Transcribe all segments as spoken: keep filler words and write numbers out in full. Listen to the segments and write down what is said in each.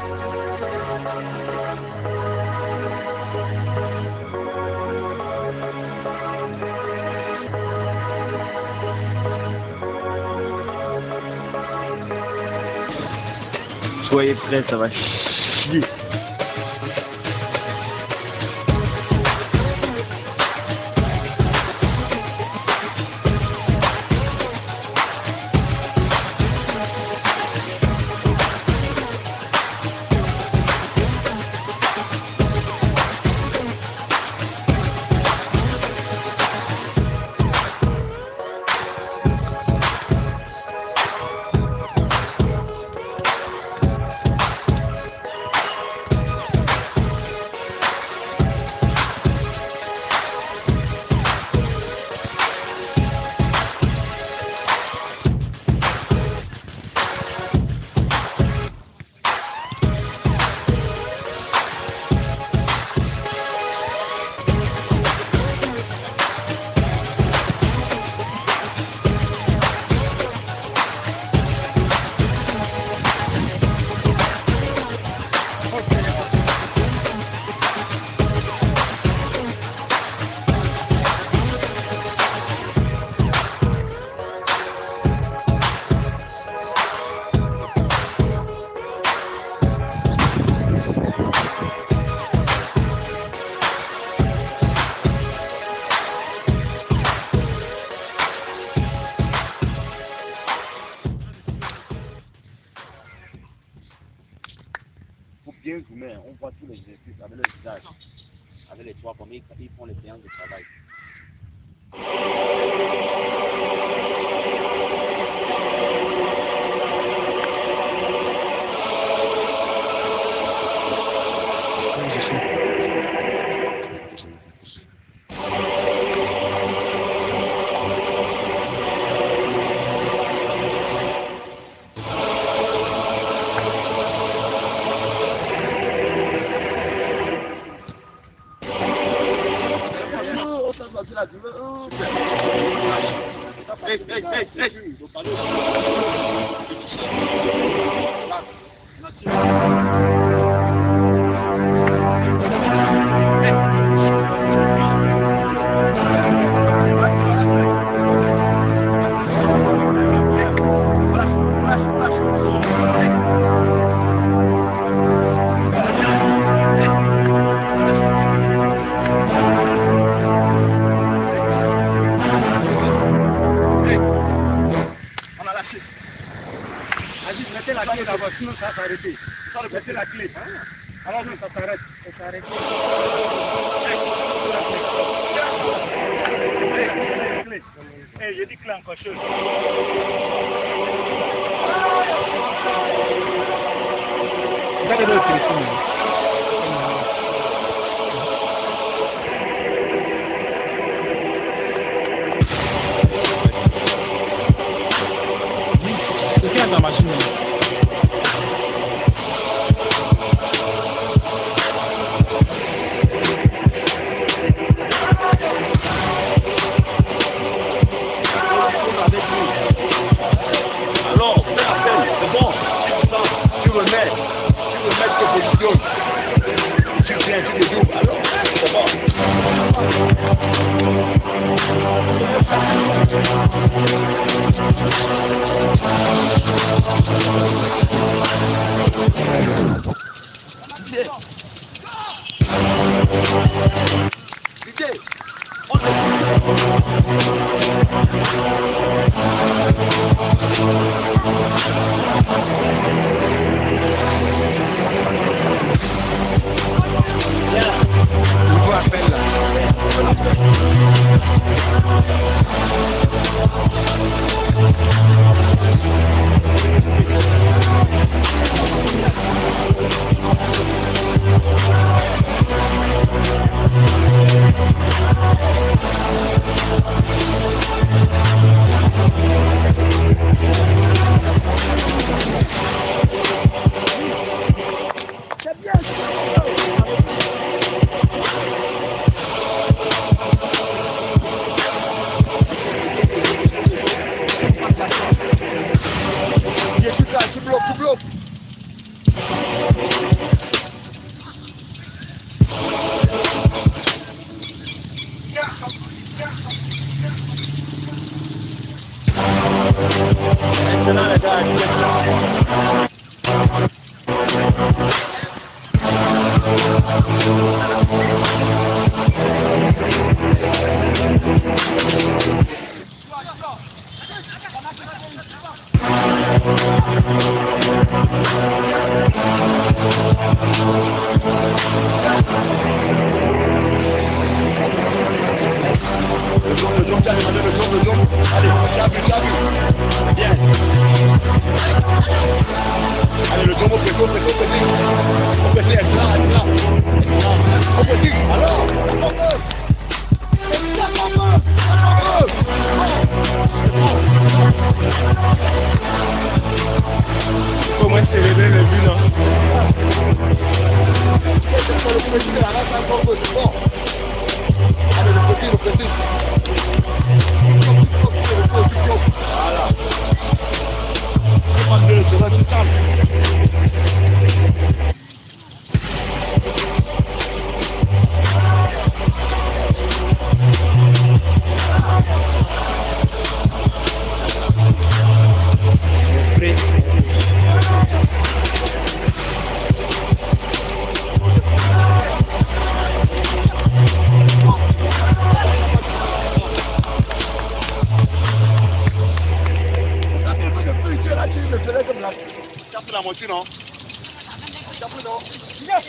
Soyez prêts, ça va chier. Bien zoomer, on voit tous les exercices avec le visage, avec les trois premiers, ils font les séances de travail. Hey, hey, hey, hey. Mettez la clé d'abord, sinon ça va s'arrêter. Mettez la clé. Alors non, ça s'arrête. Ça s'arrête. Eh, j'ai dit clé encore chose. Regardez le téléphone. C'est dans la machine. Alors, fais appel, c'est bon. Tu remets, tu remets tes positions. Maintenant, les gars, allez, j'appuie, j'appuie. Bien. Allez, le tombeau, petit, petit, petit. Petit, elle est là, elle est là. Oh, petit, alors, on peut. C'est ça qu'on veut. On veut. Comment c'est le le but, là? C'est pour le petit de la race, un peu, c'est bon. Allez, le petit, le petit. Voilà. C'est pas de c'est pas tout ça. La moitié, non? Non. Yes!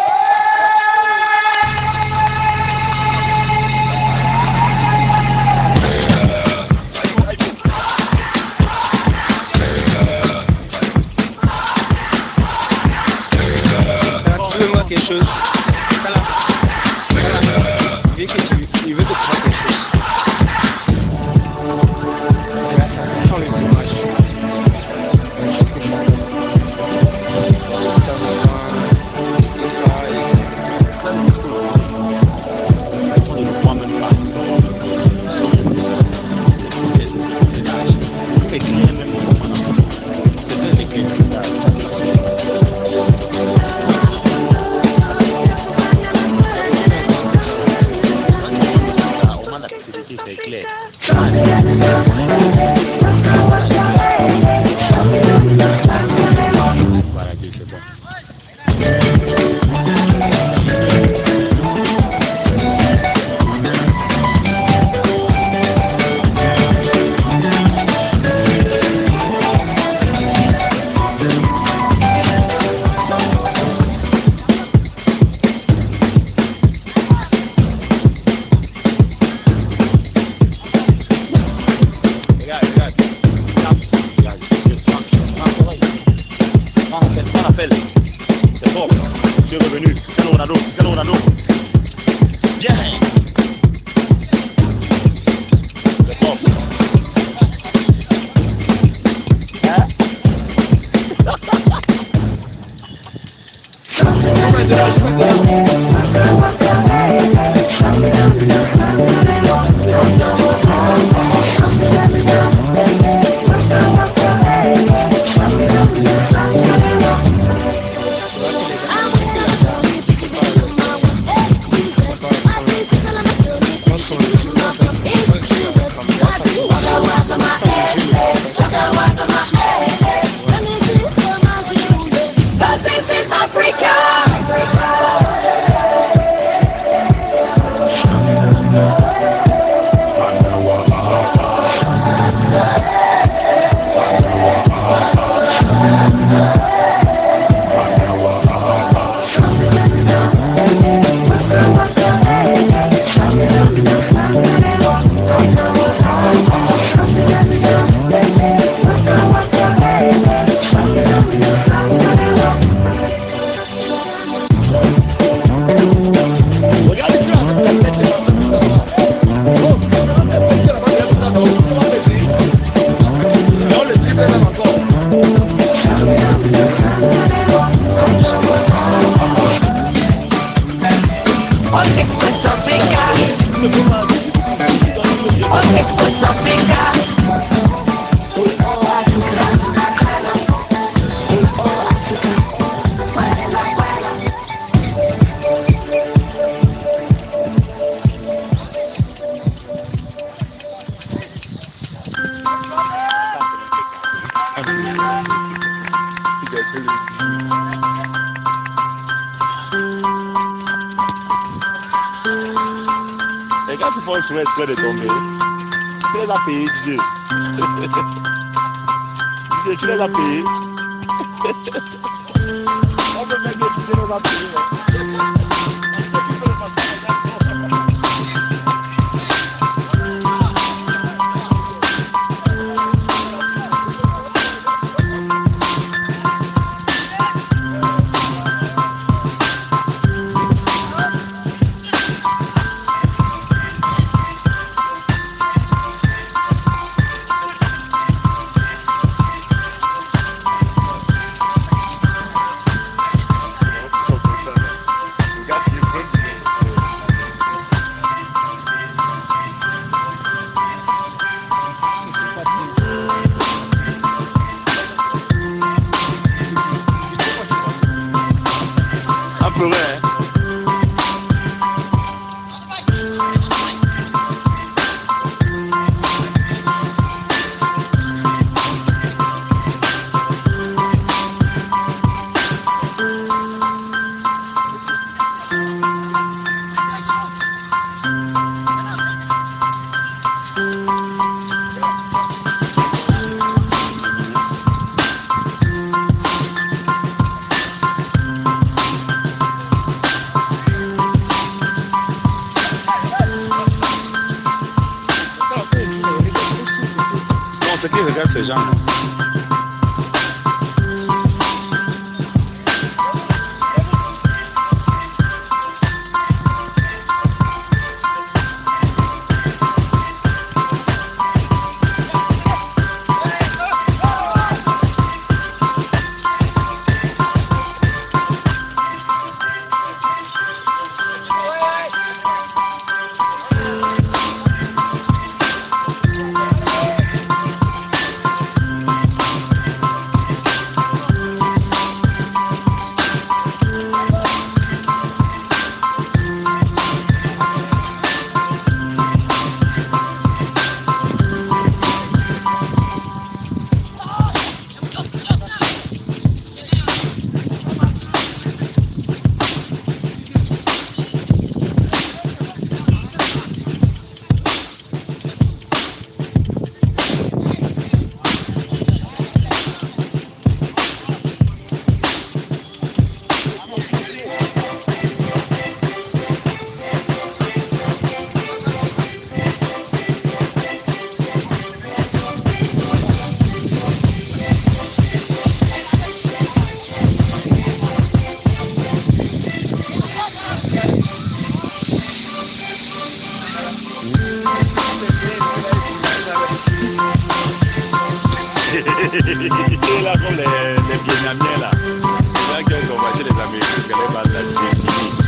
Trouve-moi quelque chose. Voilà. Voilà. Il veut que tu, il veut que tu fasses quelque chose. Sans le courage. C'est clair. Voilà, c'est bon. C'est bon. Tu es revenu. C'est le Ronaldo. C'est le Ronaldo. Bien. C'est bon. Hein? Africa! d'être le et quand tu fais un souhait exprès de tomber, tu les as payés, Dieu. Dieu, tu les as payés. On peut faire des petits, tu les as payés. Ouais. Ce qui regarde ces gens. Et là, comme les, les Vietnamiens là, c'est là qu'ils ont voici les Américains, les balles là,